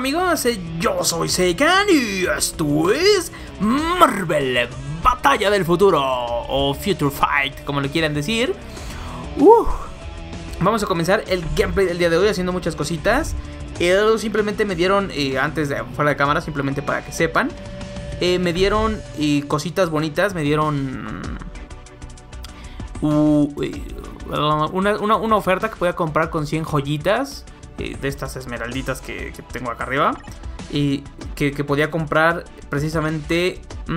amigos? Yo soy Seiken y esto es Marvel Batalla del Futuro o Future Fight, como lo quieran decir. Vamos a comenzar el gameplay del día de hoy haciendo muchas cositas. Simplemente me dieron, antes de fuera de cámara, simplemente para que sepan, me dieron cositas bonitas, me dieron una oferta que podía comprar con 100 joyitas de estas esmeralditas que tengo acá arriba, y que podía comprar precisamente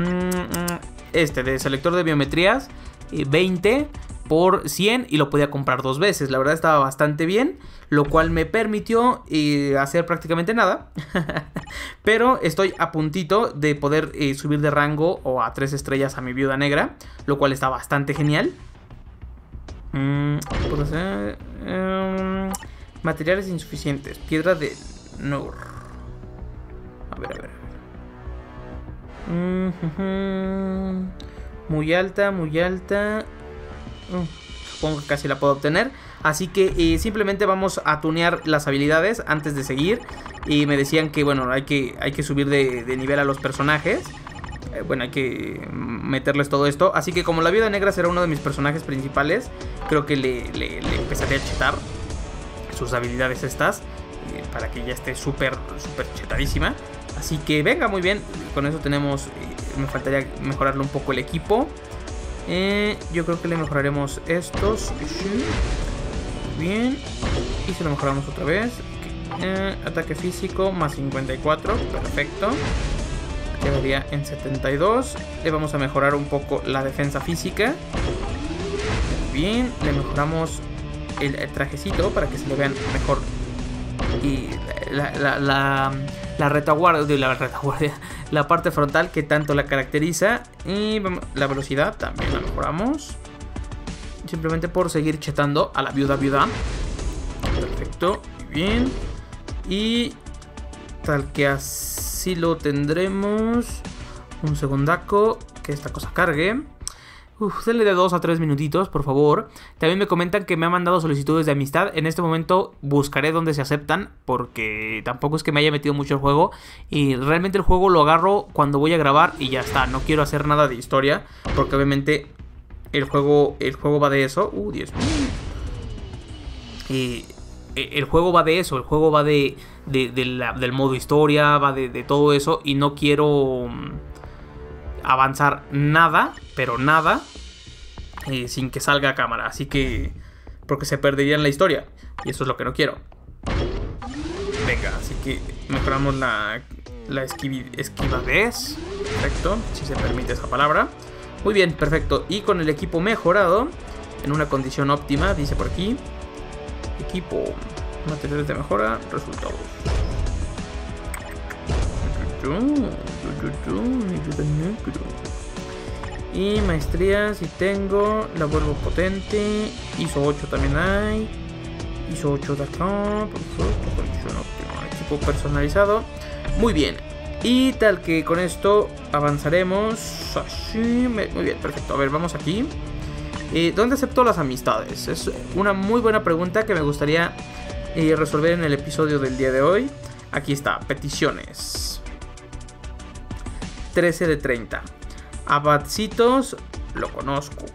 de selector de biometrías, 20 por 100, y lo podía comprar 2 veces. La verdad estaba bastante bien, lo cual me permitió hacer prácticamente nada. Pero estoy a puntito de poder subir de rango o a 3 estrellas a mi viuda negra, lo cual está bastante genial. ¿Puedo hacer? Materiales insuficientes. Piedra de Nur. A ver. Muy alta. Supongo que casi la puedo obtener. Así que simplemente vamos a tunear las habilidades antes de seguir. Y me decían que bueno, hay que subir de nivel a los personajes. Bueno, hay que meterles todo esto. Así que como la viuda negra será uno de mis personajes principales, creo que le empezaré a chetar sus habilidades estas, para que ya esté súper chetadísima. Así que venga, muy bien. Con eso tenemos, me faltaría mejorarle un poco el equipo. Yo creo que le mejoraremos estos. Bien. Y se lo mejoramos otra vez. Ataque físico más 54. Perfecto. Quedaría en 72. Le vamos a mejorar un poco la defensa física. Bien. Le mejoramos el trajecito para que se le vean mejor. Y la retaguardia, la parte frontal que tanto la caracteriza. Y la velocidad también la mejoramos, simplemente por seguir chetando a la viuda. Perfecto, bien. Y tal que así lo tendremos. Un segundaco, que esta cosa cargue. Denle de 2 a 3 minutitos, por favor. También me comentan que me han mandado solicitudes de amistad. En este momento buscaré dónde se aceptan, porque tampoco es que me haya metido mucho el juego. Y realmente el juego lo agarro cuando voy a grabar y ya está. No quiero hacer nada de historia, porque obviamente el juego va de eso. Dios mío. El juego va de eso. El juego va del modo historia, va de todo eso. Y no quiero avanzar nada, pero nada, sin que salga a cámara. Así que, porque se perdería en la historia, y eso es lo que no quiero. Venga, así que mejoramos la esquivadez. Perfecto, si se permite esa palabra. Muy bien, perfecto. Y con el equipo mejorado, en una condición óptima, dice por aquí. Equipo, materiales de mejora, resultados. Y maestría, si tengo, la vuelvo potente. ISO 8 también hay. ISO 8 de acá. Equipo personalizado. Muy bien. Y tal que con esto avanzaremos así. Muy bien, perfecto. A ver, vamos aquí. ¿Dónde acepto las amistades? Es una muy buena pregunta que me gustaría resolver en el episodio del día de hoy. Aquí está, peticiones. 13 de 30. Abadcitos, lo conozco.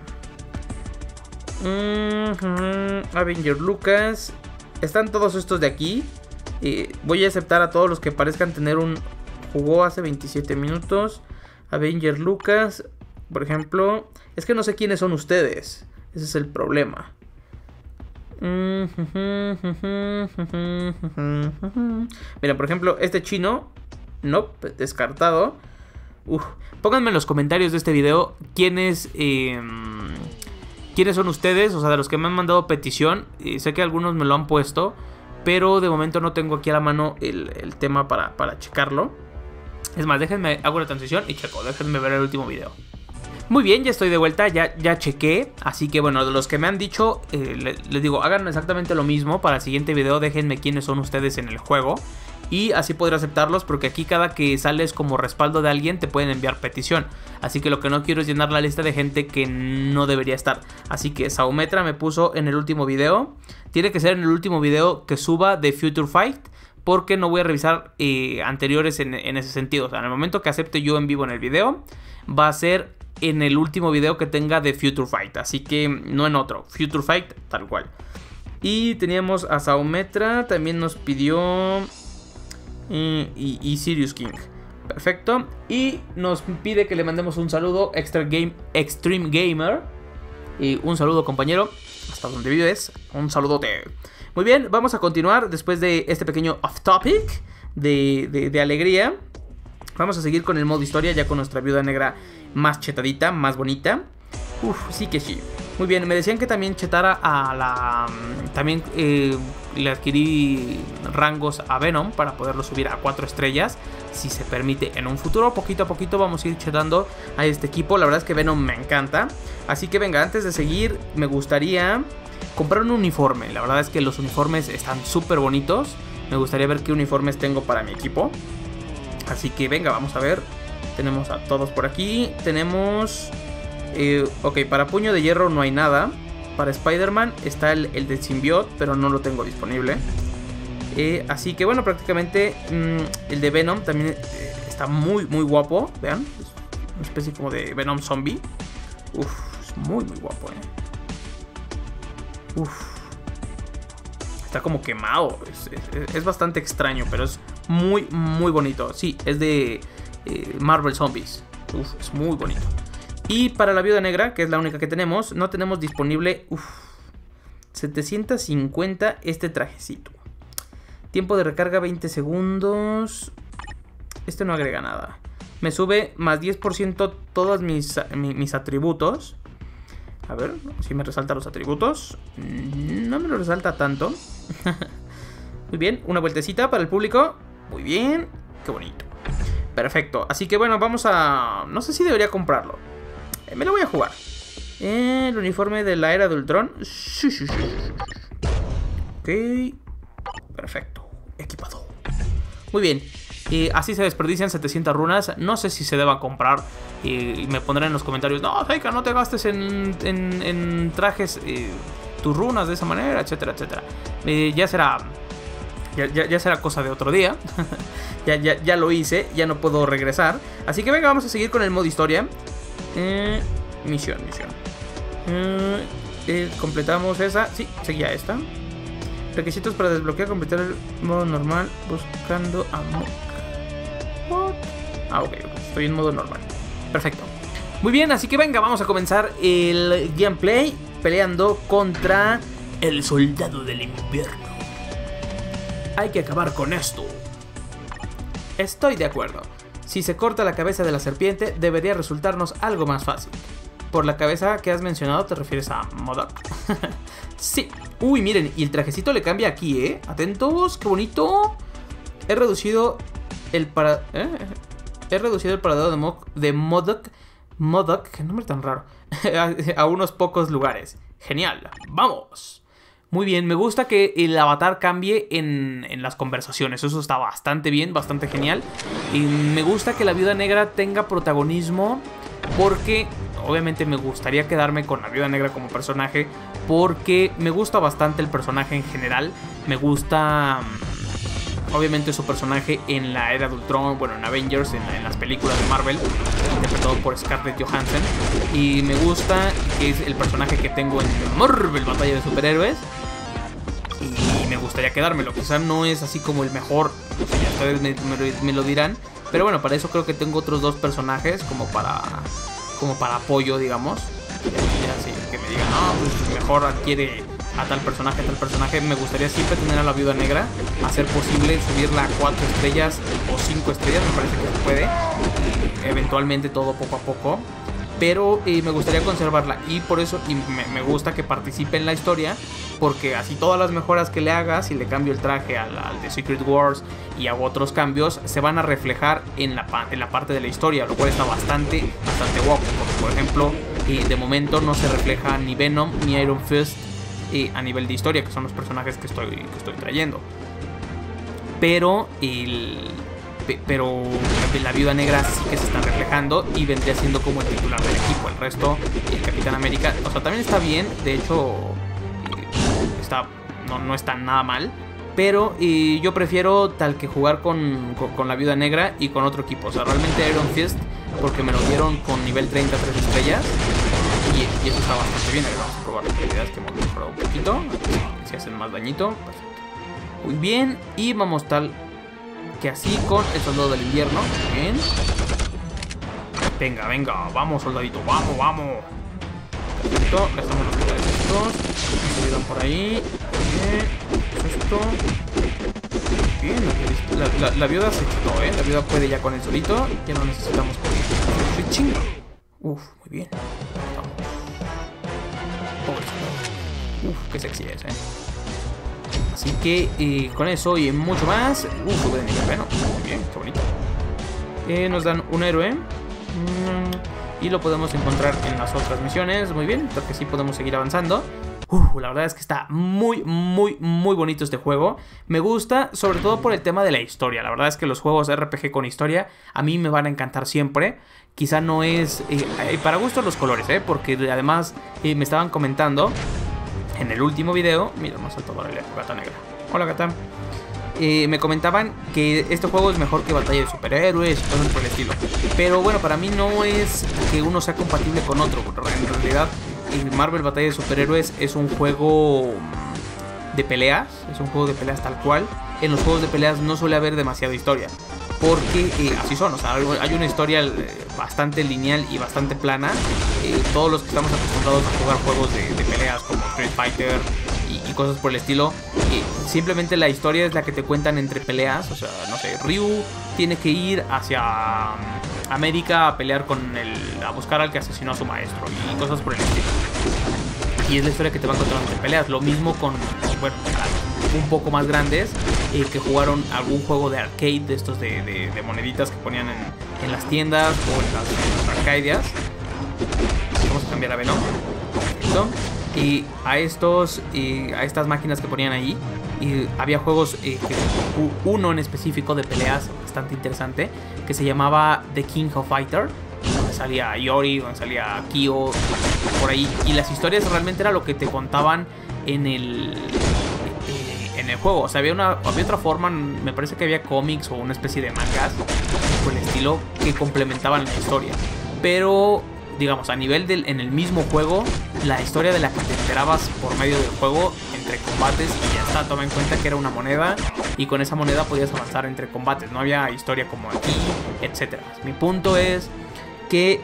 Avenger Lucas. Están todos estos de aquí. Voy a aceptar a todos los que parezcan tener un... Jugó hace 27 minutos. Avenger Lucas, por ejemplo. Es que no sé quiénes son ustedes. Ese es el problema. Mira, por ejemplo, este chino. No, descartado. Pónganme en los comentarios de este video quiénes son ustedes, o sea, de los que me han mandado petición. Sé que algunos me lo han puesto, pero de momento no tengo aquí a la mano el tema para checarlo. Es más, déjenme, hago la transición y checo, déjenme ver el último video. Muy bien, ya estoy de vuelta, ya chequé. Así que bueno, de los que me han dicho, les digo, hagan exactamente lo mismo. Para el siguiente video déjenme quiénes son ustedes en el juego, y así podré aceptarlos, porque aquí cada que sales como respaldo de alguien te pueden enviar petición. Así que lo que no quiero es llenar la lista de gente que no debería estar. Así que Saumetra me puso en el último video. Tiene que ser en el último video que suba de Future Fight, porque no voy a revisar anteriores en ese sentido. O sea, en el momento que acepte yo en vivo en el video, va a ser en el último video que tenga de Future Fight. Así que no en otro, Future Fight tal cual. Y teníamos a Saumetra, también nos pidió y Sirius King. Perfecto. Y nos pide que le mandemos un saludo Extreme Gamer. Y un saludo, compañero, hasta donde vives. Un saludote. Muy bien, vamos a continuar después de este pequeño off topic de alegría. Vamos a seguir con el modo historia, ya con nuestra viuda negra más chetadita, más bonita. Uf, sí que sí. Muy bien, me decían que también chetara a la... También le adquirí rangos a Venom para poderlo subir a 4 estrellas, si se permite en un futuro. Poquito a poquito vamos a ir chetando a este equipo. La verdad es que Venom me encanta. Así que venga, antes de seguir, me gustaría comprar un uniforme. La verdad es que los uniformes están súper bonitos. Me gustaría ver qué uniformes tengo para mi equipo. Así que venga, vamos a ver. Tenemos a todos por aquí. Tenemos... ok, para Puño de Hierro no hay nada. Para Spider-Man está el de Symbiote, pero no lo tengo disponible. Así que bueno, prácticamente el de Venom también está muy guapo. Vean, es una especie como de Venom zombie. Uf, es muy guapo, Uf. Está como quemado. Es bastante extraño, pero es muy bonito. Sí, es de Marvel Zombies. Uf, es muy bonito. Y para la viuda negra, que es la única que tenemos, no tenemos disponible 750 este trajecito. Tiempo de recarga 20 segundos. Este no agrega nada. Me sube más 10% todos mis atributos. A ver, si me resalta los atributos. No me lo resalta tanto. Muy bien, una vueltecita para el público. Muy bien, qué bonito. Perfecto, así que bueno, vamos a... No sé si debería comprarlo. Me lo voy a jugar. El uniforme de la era de Ultron. Ok. Perfecto. Equipado. Muy bien. Así se desperdician 700 runas. No sé si se deban comprar. Y me pondrán en los comentarios: no, Taika, no te gastes en trajes tus runas de esa manera, etcétera, etcétera. Ya será cosa de otro día. ya lo hice. Ya no puedo regresar. Así que venga, vamos a seguir con el modo historia. Misión. Completamos esa. Sí, seguía esta. Requisitos para desbloquear, completar el modo normal buscando a What? Ok, estoy en modo normal. Perfecto. Muy bien, así que venga, vamos a comenzar el gameplay peleando contra el soldado del invierno. Hay que acabar con esto. Estoy de acuerdo. Si se corta la cabeza de la serpiente, debería resultarnos algo más fácil. Por la cabeza que has mencionado, ¿te refieres a MODOK? Sí. Uy, miren, y el trajecito le cambia aquí, ¿eh? Atentos, qué bonito. He reducido el paradero de MODOK, qué nombre tan raro, a unos pocos lugares. Genial, vamos. Muy bien, me gusta que el avatar cambie en las conversaciones. Eso está bastante bien, bastante genial. Y me gusta que la viuda negra tenga protagonismo, porque obviamente me gustaría quedarme con la viuda negra como personaje, porque me gusta bastante el personaje en general. Me gusta obviamente su personaje en la era de Ultron, bueno, en Avengers, en las películas de Marvel, interpretado por Scarlett Johansson. Y me gusta que es el personaje que tengo en Marvel Batalla de Superhéroes. Y me gustaría quedármelo. Quizá no es así como el mejor, o sea, ya ustedes me lo dirán. Pero bueno, para eso creo que tengo otros dos personajes como para apoyo, digamos. Así que me digan, no, pues mejor adquiere a tal personaje. Me gustaría siempre tener a la viuda negra, hacer posible subirla a 4 estrellas o 5 estrellas, me parece que se puede. Eventualmente todo poco a poco. Pero me gustaría conservarla, y por eso me gusta que participe en la historia, porque así todas las mejoras que le haga, si le cambio el traje al de Secret Wars y hago otros cambios, se van a reflejar en la parte de la historia, lo cual está bastante guapo. Porque, por ejemplo, de momento no se refleja ni Venom ni Iron Fist a nivel de historia, que son los personajes que estoy trayendo. Pero la viuda negra sí que se está reflejando y vendría siendo como el titular del equipo. El resto, el Capitán América, o sea, también está bien. De hecho, no está nada mal. Pero yo prefiero tal que jugar con la Viuda Negra y con otro equipo. O sea, realmente Iron Fist, porque me lo dieron con nivel 30, 3 estrellas. Y eso está bastante bien. A ver, vamos a probar las habilidades que hemos mejorado un poquito. Si hacen más dañito. Perfecto. Muy bien. Y vamos tal que así con el Soldado del Invierno. Muy bien. Venga, venga. Vamos, soldadito. Vamos, vamos. Perfecto. Gastamos los pilares estos. Se ayudan por ahí. Bien. Esto. Bien. La viuda se quitó, ¿eh? La viuda puede ya con el solito. Ya no necesitamos switching. Uf, muy bien. Vamos. Uf, qué sexy es, Así que con eso y mucho más. Sube de nivel, bueno. Muy bien, qué bonito. Nos dan un héroe. Y lo podemos encontrar en las otras misiones. Muy bien, porque sí podemos seguir avanzando. La verdad es que está muy bonito este juego. Me gusta, sobre todo por el tema de la historia. La verdad es que los juegos RPG con historia a mí me van a encantar siempre. Quizá no es para gusto los colores, porque además me estaban comentando en el último video. Mira, me ha saltado la gata negra. Hola, gata. Me comentaban que este juego es mejor que Batalla de Superhéroes y cosas por el estilo. Pero bueno, para mí no es que uno sea compatible con otro. En realidad, Marvel Batalla de Superhéroes es un juego de peleas. Es un juego de peleas tal cual. En los juegos de peleas no suele haber demasiada historia. Porque así son, o sea, hay una historia bastante lineal y bastante plana. Todos los que estamos acostumbrados a jugar juegos de peleas como Street Fighter y cosas por el estilo, simplemente la historia es la que te cuentan entre peleas. O sea, no sé, Ryu tiene que ir hacia América a pelear a buscar al que asesinó a su maestro y cosas por el estilo. Y es la historia que te van contando entre peleas. Lo mismo con, bueno, un poco más grandes que jugaron algún juego de arcade de estos de moneditas que ponían en las tiendas o en las arcadias. Vamos a cambiar a Venom. Perfecto. Y a estas máquinas que ponían ahí, y había juegos, uno en específico de peleas bastante interesante, que se llamaba The King of Fighter, donde salía Iori, donde salía Kyo, por ahí, y las historias realmente era lo que te contaban en el juego. O sea, había otra forma, me parece que había cómics o una especie de mangas por el estilo que complementaban la historia, pero digamos, a nivel en el mismo juego, la historia de la que te enterabas por medio del juego, entre combates, y ya está. Toma en cuenta que era una moneda, y con esa moneda podías avanzar entre combates. No había historia como aquí, etcétera. Mi punto es que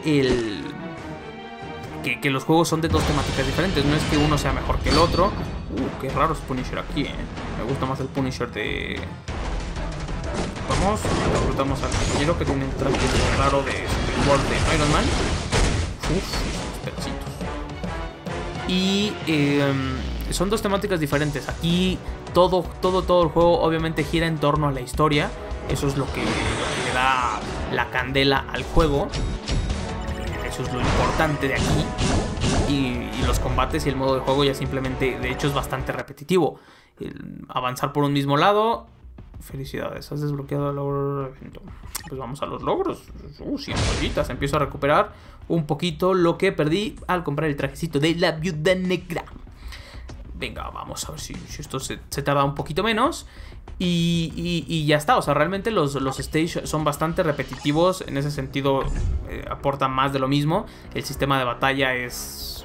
que los juegos son de dos temáticas diferentes. No es que uno sea mejor que el otro. Qué raro es Punisher aquí, Me gusta más el Punisher de... Vamos, reclutamos al compañero que tiene el traje raro de World de Iron Man. Pedacitos. Y son dos temáticas diferentes. Aquí todo el juego obviamente gira en torno a la historia. Eso es lo que le da la candela al juego. Eso es lo importante de aquí. Y los combates y el modo de juego ya simplemente, de hecho, es bastante repetitivo. Avanzar por un mismo lado. Felicidades, has desbloqueado el logro. Pues vamos a los logros. 100 joyitas. Empiezo a recuperar un poquito lo que perdí al comprar el trajecito de la Viuda Negra. Venga, vamos a ver si esto se tarda un poquito menos. Y ya está. O sea, realmente los stages son bastante repetitivos. En ese sentido, aportan más de lo mismo. El sistema de batalla es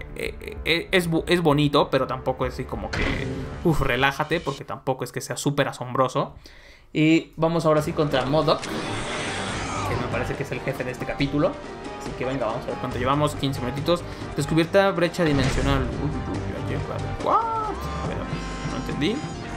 bonito, pero tampoco es así como que relájate, porque tampoco es que sea súper asombroso. Y vamos ahora sí contra MODOK, que me parece que es el jefe de este capítulo. Así que venga, vamos a ver cuánto llevamos. 15 minutitos. Descubierta brecha dimensional. ¿What? A ver, no entendí.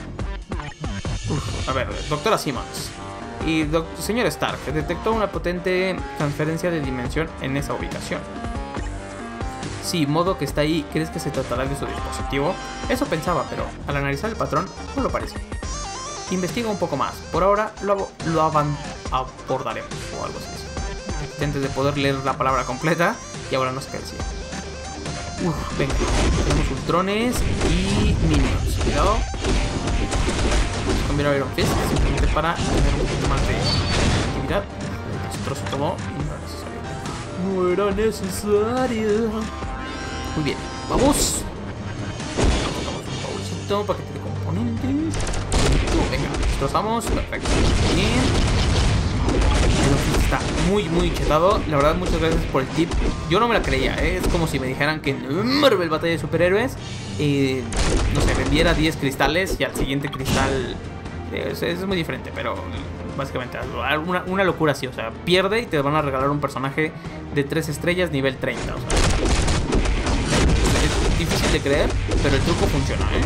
A ver, doctora Simmons y señor Stark detectó una potente transferencia de dimensión en esa ubicación. Sí, MODOK está ahí. ¿Crees que se tratará de su dispositivo? Eso pensaba, pero al analizar el patrón no lo parece. Investiga un poco más. Por ahora lo abordaremos o algo así. Antes de poder leer la palabra completa, y ahora no sé qué decir. Venga, tenemos ultrones y minions. Cuidado. Vamos a cambiar a Iron Fist simplemente para tener un poquito más de actividad. Destrozo todo y no era necesario. Muy bien, vamos. Colocamos un paquete de componentes. venga, destrozamos. Perfecto. Bien. Está muy chetado. La verdad, muchas gracias por el tip. Yo no me la creía, ¿eh? Es como si me dijeran que en Marvel Batalla de Superhéroes no sé, vendiera 10 cristales y al siguiente cristal es muy diferente, pero básicamente una locura así. O sea, pierde y te van a regalar un personaje de 3 estrellas nivel 30. O sea, es difícil de creer, pero el truco funciona, ¿eh?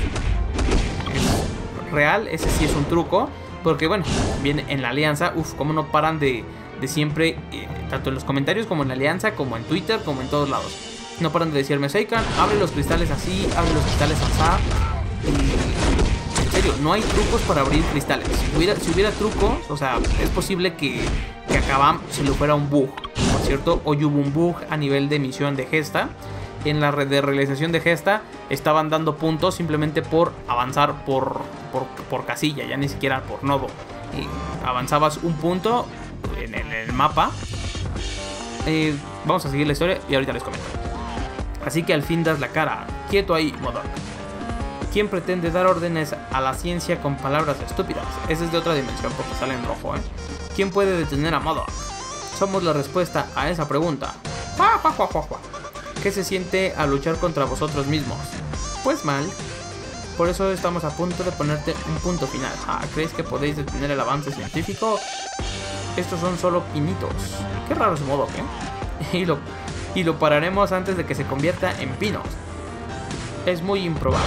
Es real, ese sí es un truco. Porque bueno, viene en la alianza, como no paran de siempre, tanto en los comentarios como en la alianza, como en Twitter, como en todos lados. No paran de decirme, Seikan, abre los cristales así, abre los cristales así. En serio, no hay trucos para abrir cristales. Si hubiera trucos, o sea, es posible que a Kabam se le fuera un bug. Por cierto, hoy hubo un bug a nivel de misión de gesta. En la red de realización de gesta estaban dando puntos simplemente por avanzar por casilla, ya ni siquiera por nodo. Y avanzabas un punto en el mapa. Vamos a seguir la historia y ahorita les comento. Así que al fin das la cara. Quieto ahí, MODOK. ¿Quién pretende dar órdenes a la ciencia con palabras estúpidas? Esa es de otra dimensión porque sale en rojo, ¿eh? ¿Quién puede detener a MODOK? Somos la respuesta a esa pregunta. ¿Qué se siente al luchar contra vosotros mismos? Pues mal. Por eso estamos a punto de ponerte un punto final. ¿Creéis que podéis detener el avance científico? Estos son solo pinitos. Qué raro es MODOK, ¿eh? Y lo pararemos antes de que se convierta en pinos. Es muy improbable.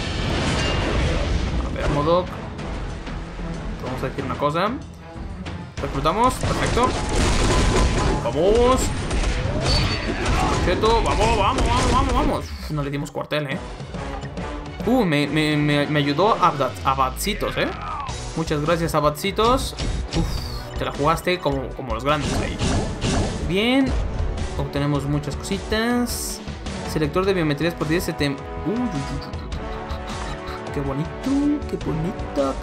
A ver, MODOK. Vamos a decir una cosa. Reclutamos. Perfecto. Vamos. Cheto, vamos. No le dimos cuartel, me ayudó Abatsitos, Muchas gracias, Abatsitos. Te la jugaste como los grandes ahí. Bien. Obtenemos muchas cositas. Selector de biometrías por 10 Qué bonito.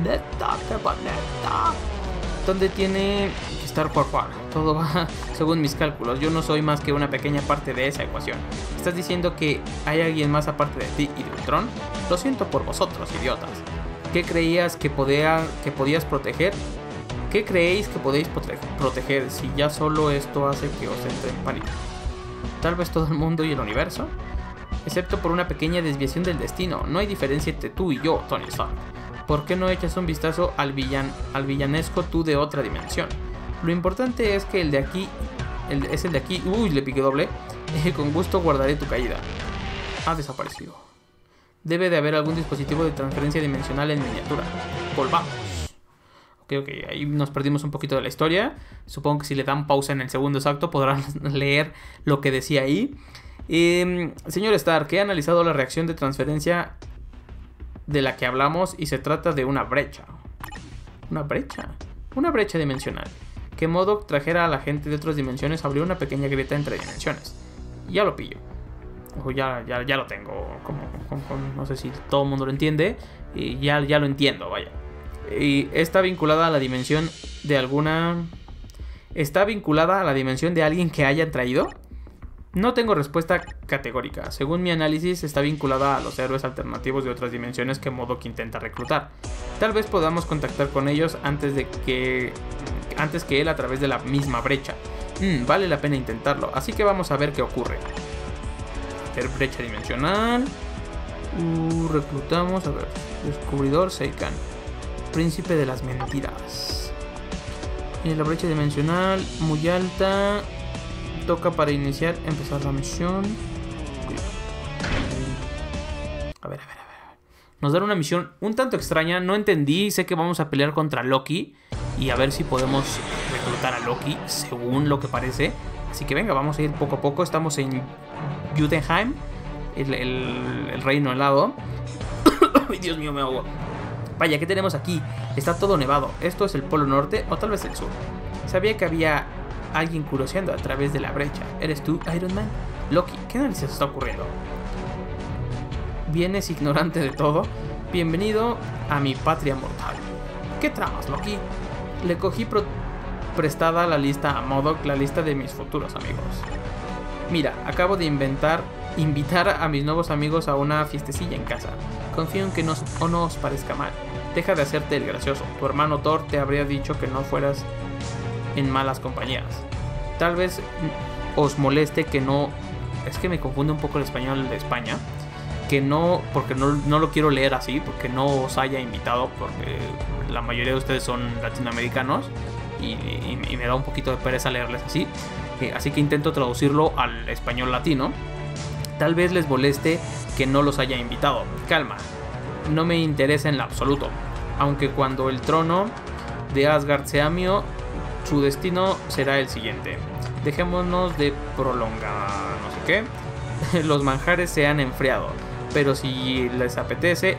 ¿Dónde tiene que estar Juar? Todo va según mis cálculos. Yo no soy más que una pequeña parte de esa ecuación. ¿Estás diciendo que hay alguien más aparte de ti y de Ultron? Lo siento por vosotros, idiotas. ¿Qué creías que podías proteger? ¿Qué creéis que podéis proteger si ya solo esto hace que os entre en pánico? Tal vez todo el mundo y el universo. Excepto por una pequeña desviación del destino. No hay diferencia entre tú y yo, Tony Stark. ¿Por qué no echas un vistazo al villanesco tú de otra dimensión? Lo importante es que el de aquí es el de aquí. Le piqué doble. Con gusto guardaré tu caída. Ha desaparecido. Debe de haber algún dispositivo de transferencia dimensional en miniatura. Volvamos. Ok, ahí nos perdimos un poquito de la historia. Supongo que si le dan pausa en el segundo acto podrán leer lo que decía ahí. Señor Stark, he analizado la reacción de transferencia de la que hablamos y se trata de una brecha. ¿Una brecha? Una brecha dimensional. Que MODOK trajera a la gente de otras dimensiones abrió una pequeña grieta entre dimensiones. Ya lo pillo. Ya lo tengo. No sé si todo el mundo lo entiende. Ya lo entiendo, vaya. Y está vinculada a la dimensión de alguna... ¿Está vinculada a la dimensión de alguien que hayan traído? No tengo respuesta categórica. Según mi análisis, está vinculada a los héroes alternativos de otras dimensiones que MODOK intenta reclutar. Tal vez podamos contactar con ellos antes que él a través de la misma brecha. Vale la pena intentarlo, así que vamos a ver qué ocurre. Brecha dimensional. Reclutamos, a ver. Descubridor Seikan. Príncipe de las mentiras. La brecha dimensional muy alta. Toca para iniciar, empezar la misión. A ver. Nos dan una misión un tanto extraña. No entendí, sé que vamos a pelear contra Loki. Y a ver si podemos reclutar a Loki, según lo que parece. Así que venga, vamos a ir poco a poco. Estamos en Jotunheim, el reino helado. Ay, Dios mío, me ahogo. Vaya, ¿qué tenemos aquí? Está todo nevado. ¿Esto es el Polo Norte o tal vez el Sur? Sabía que había alguien curioseando a través de la brecha. ¿Eres tú, Iron Man? Loki, ¿qué narices está ocurriendo? ¿Vienes ignorante de todo? Bienvenido a mi patria mortal. ¿Qué tramas, Loki? Le cogí prestada la lista a MODOK, la lista de mis futuros amigos. Mira, acabo de invitar a mis nuevos amigos a una fiestecilla en casa. Confío en que no os parezca mal. Deja de hacerte el gracioso. Tu hermano Thor te habría dicho que no fueras en malas compañías. Tal vez os moleste que no... Es que me confunde un poco el español de España. Que no... Porque no lo quiero leer así. Porque no os haya invitado. Porque la mayoría de ustedes son latinoamericanos. Y me da un poquito de pereza leerles así. Así que intento traducirlo al español latino. Tal vez les moleste que no los haya invitado. Calma. No me interesa en lo absoluto. Aunque cuando el trono de Asgard sea mío, su destino será el siguiente. Dejémonos de prolongar no sé qué. Los manjares se han enfriado. Pero si les apetece...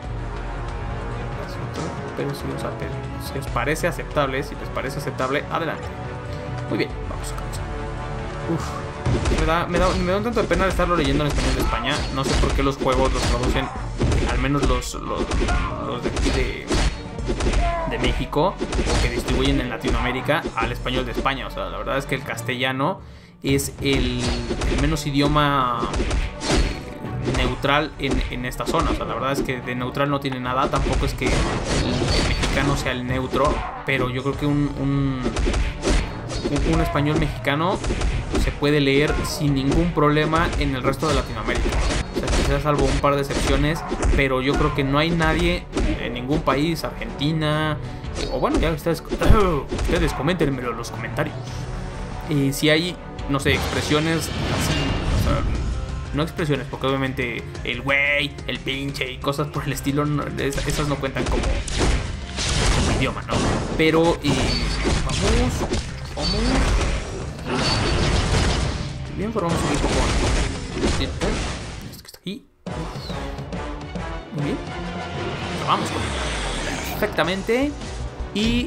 Pero si os parece aceptable, si les parece aceptable, adelante. Muy bien, vamos a comenzar. Me da un tanto de pena estarlo leyendo en español de España. No sé por qué los juegos los traducen, al menos los de aquí de México, o que distribuyen en Latinoamérica, al español de España. O sea, la verdad es que el castellano es el menos idioma neutral en esta zona. O sea, la verdad es que de neutral no tiene nada. Tampoco es que el mexicano sea el neutro, pero yo creo que un español mexicano se puede leer sin ningún problema en el resto de Latinoamérica. O sea, quizás salvo un par de excepciones, pero yo creo que no hay nadie en ningún país, Argentina, o bueno, ya ustedes coméntenmelo en los comentarios. Si hay, no sé, expresiones así, o sea, no expresiones, porque obviamente el güey, el pinche y cosas por el estilo, esas no cuentan como idioma, ¿no? Pero vamos. Bien, pues vamos a seguir con esto que está aquí. Muy bien. Vamos con él perfectamente. Y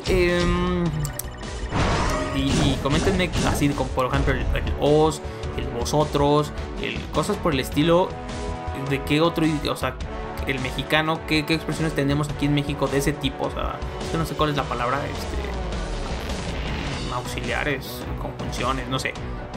coméntenme así, como por ejemplo el os, el vosotros, cosas por el estilo. De qué otro, o sea, el mexicano, qué expresiones tenemos aquí en México de ese tipo. O sea, yo no sé cuál es la palabra, auxiliares, conjunciones, no sé,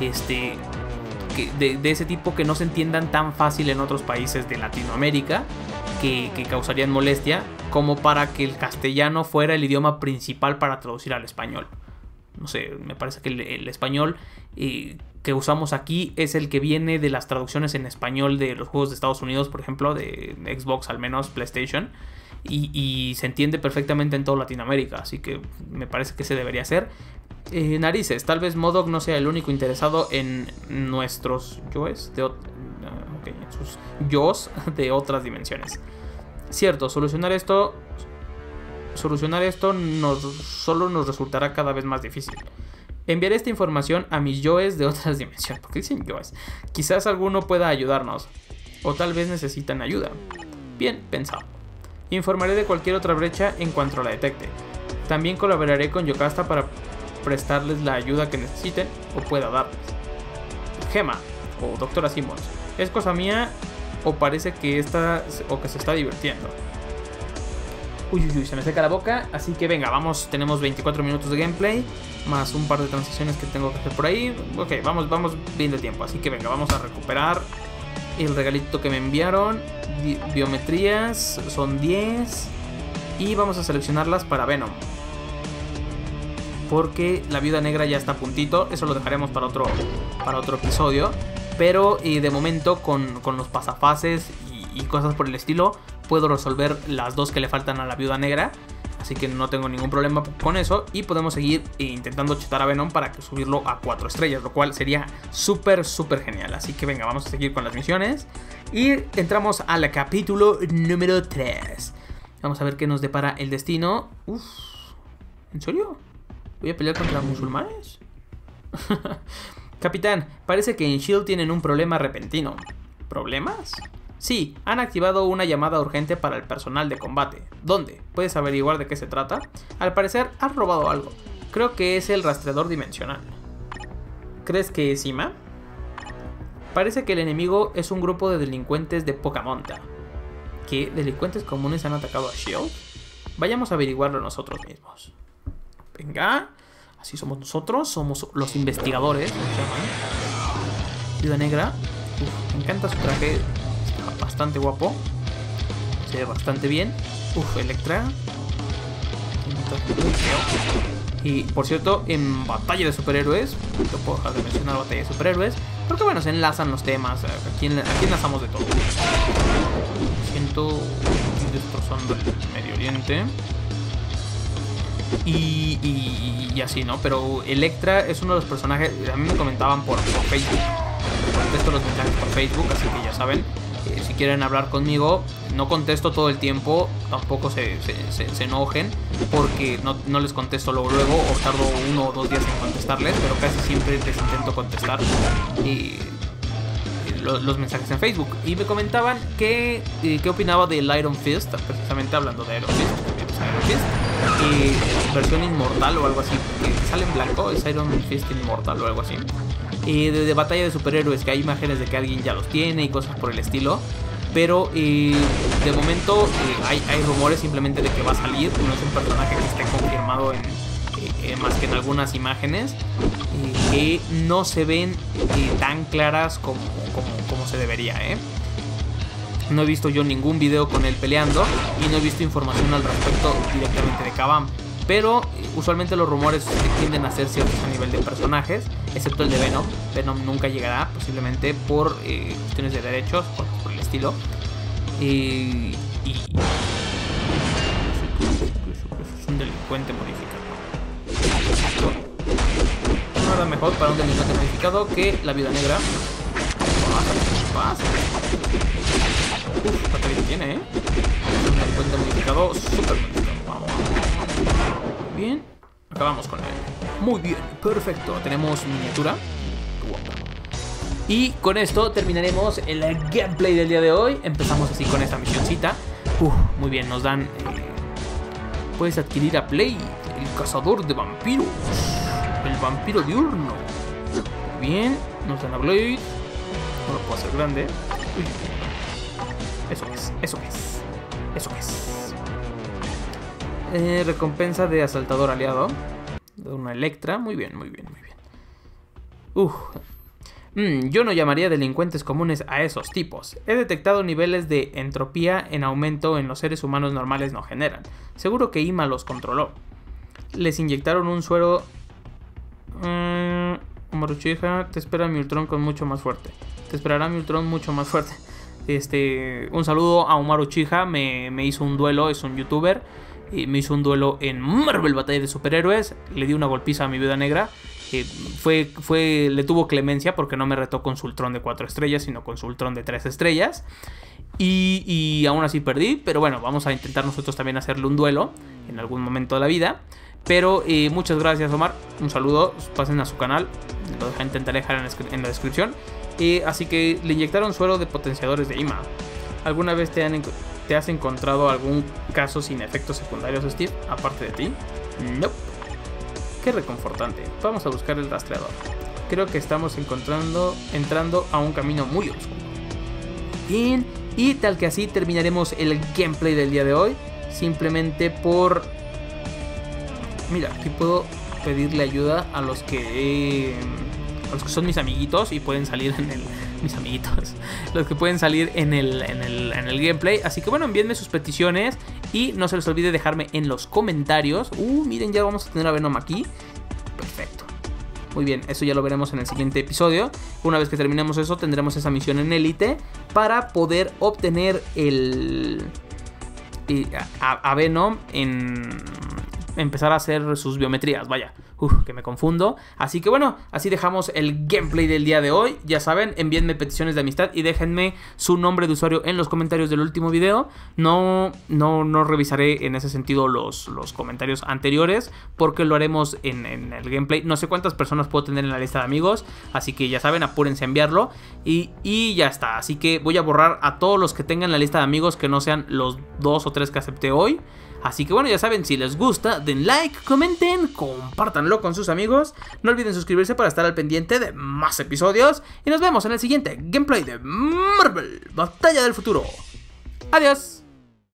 de ese tipo que no se entiendan tan fácil en otros países de Latinoamérica, que causarían molestia, como para que el castellano fuera el idioma principal para traducir al español. No sé, me parece que el español que usamos aquí es el que viene de las traducciones en español de los juegos de Estados Unidos, por ejemplo, de Xbox, al menos PlayStation, y se entiende perfectamente en toda Latinoamérica, así que me parece que se debería hacer. Narices, tal vez MODOK no sea el único interesado en nuestros yoes en sus yo's de otras dimensiones. Cierto, solucionar esto solo nos resultará cada vez más difícil. Enviaré esta información a mis yoes de otras dimensiones. ¿Por qué dicen yoes? Quizás alguno pueda ayudarnos, o tal vez necesitan ayuda. Bien pensado. Informaré de cualquier otra brecha en cuanto la detecte. También colaboraré con Yocasta para prestarles la ayuda que necesiten o pueda darles. Gema o Doctora Simmons, ¿es cosa mía o parece que se está divirtiendo? Uy, se me seca la boca. Así que venga, vamos, tenemos 24 minutos de gameplay, más un par de transiciones que tengo que hacer por ahí. Ok, vamos viendo el tiempo. Así que venga, vamos a recuperar el regalito que me enviaron. Biometrías, son 10. Y vamos a seleccionarlas para Venom, porque la Viuda Negra ya está a puntito. Eso lo dejaremos para otro episodio. Pero de momento con los pasafases y cosas por el estilo, puedo resolver las dos que le faltan a la Viuda Negra. Así que no tengo ningún problema con eso. Y podemos seguir intentando chetar a Venom para subirlo a 4 estrellas, lo cual sería súper genial. Así que venga, vamos a seguir con las misiones. Y entramos al capítulo número 3. Vamos a ver qué nos depara el destino. Uf, ¿en serio? ¿Voy a pelear contra musulmanes? Capitán, parece que en S.H.I.E.L.D. tienen un problema repentino. ¿Problemas? Sí, han activado una llamada urgente para el personal de combate. ¿Dónde? ¿Puedes averiguar de qué se trata? Al parecer, has robado algo. Creo que es el rastreador dimensional. ¿Crees que es Ima? Parece que el enemigo es un grupo de delincuentes de poca monta. ¿Qué delincuentes comunes han atacado a S.H.I.E.L.D.? Vayamos a averiguarlo nosotros mismos. Venga, así somos nosotros, somos los investigadores, ¿cómo se llaman? Viuda Negra. Uf, me encanta su traje, está bastante guapo. Se ve bastante bien. Uf, Electra. Muy feo. Y por cierto, en Batalla de Superhéroes, no puedo dejar de mencionar Batalla de Superhéroes, porque bueno, se enlazan los temas. Aquí enlazamos de todo. Siento destrozando el Medio Oriente. Y así, ¿no? Pero Electra es uno de los personajes. A mí me comentaban por Facebook. Contesto los mensajes por Facebook, así que ya saben. Si quieren hablar conmigo, no contesto todo el tiempo. Tampoco se enojen, porque no les contesto luego o tardo 1 o 2 días en contestarles, pero casi siempre les intento contestar los mensajes en Facebook. Y me comentaban qué opinaba del Iron Fist, precisamente hablando de Iron Fist, versión inmortal o algo así, que sale en blanco, es Iron Fist inmortal o algo así. De Batalla de Superhéroes, que hay imágenes de que alguien ya los tiene y cosas por el estilo. Pero de momento hay rumores simplemente de que va a salir. No es un personaje que esté confirmado más que en algunas imágenes que no se ven tan claras como se debería, No he visto yo ningún video con él peleando y no he visto información al respecto directamente de Kabam. Pero usualmente los rumores tienden a ser ciertos a nivel de personajes, excepto el de Venom. Venom nunca llegará, posiblemente por cuestiones de derechos, cosas por el estilo. Es un delincuente modificado. Nada mejor para un delincuente modificado que la Viuda Negra. Pasa. Uf, cuánta vida tiene, Es un delincuente modificado súper modificado. Vamos. Bien, acabamos con él. Muy bien, perfecto. Tenemos miniatura. Y con esto terminaremos el gameplay del día de hoy. Empezamos así con esta misioncita. Muy bien, nos dan... puedes adquirir a Blade, el cazador de vampiros. El vampiro diurno. Muy bien, nos dan a Blade. No lo puedo hacer grande. Eso es. Recompensa de asaltador aliado. De una Electra. Muy bien. Yo no llamaría delincuentes comunes a esos tipos. He detectado niveles de entropía en aumento en los seres humanos normales no generan. Seguro que Ima los controló. Les inyectaron un suero... Maruchija, te espera mi Ultron con mucho más fuerte. Te esperará mi Ultron mucho más fuerte. Un saludo a Omar Uchiha. Me hizo un duelo, es un youtuber. Me hizo un duelo en Marvel Batalla de Superhéroes. Le di una golpiza a mi Viuda Negra. Le tuvo clemencia porque no me retó con su Ultron de 4 estrellas, sino con su Ultron de 3 estrellas. Y aún así perdí. Pero bueno, vamos a intentar nosotros también hacerle un duelo en algún momento de la vida. Pero muchas gracias, Omar. Un saludo. Pasen a su canal. Lo intentaré dejar en la descripción. Así que le inyectaron suero de potenciadores de Ima. ¿Alguna vez te has encontrado algún caso sin efectos secundarios, Steve? Aparte de ti. Nope. Qué reconfortante. Vamos a buscar el rastreador. Creo que estamos entrando a un camino muy oscuro. Bien. Y tal que así terminaremos el gameplay del día de hoy. Simplemente por... Mira, aquí puedo pedirle ayuda a los que son mis amiguitos y pueden salir en el... Mis amiguitos, los que pueden salir en el gameplay. Así que bueno, envíenme sus peticiones y no se les olvide dejarme en los comentarios. Miren, ya vamos a tener a Venom aquí. Perfecto. Muy bien, eso ya lo veremos en el siguiente episodio. Una vez que terminemos eso, tendremos esa misión en élite para poder obtener a Venom empezar a hacer sus biometrías. Vaya, que me confundo. Así que bueno, así dejamos el gameplay del día de hoy. Ya saben, envíenme peticiones de amistad y déjenme su nombre de usuario en los comentarios del último video. No revisaré en ese sentido los comentarios anteriores, porque lo haremos en el gameplay. No sé cuántas personas puedo tener en la lista de amigos, así que ya saben, apúrense a enviarlo. Y ya está, así que voy a borrar a todos los que tengan la lista de amigos que no sean los 2 o 3 que acepté hoy. Así que bueno, ya saben, si les gusta, den like, comenten, compártanlo con sus amigos. No olviden suscribirse para estar al pendiente de más episodios. Y nos vemos en el siguiente gameplay de Marvel Batalla del Futuro. Adiós.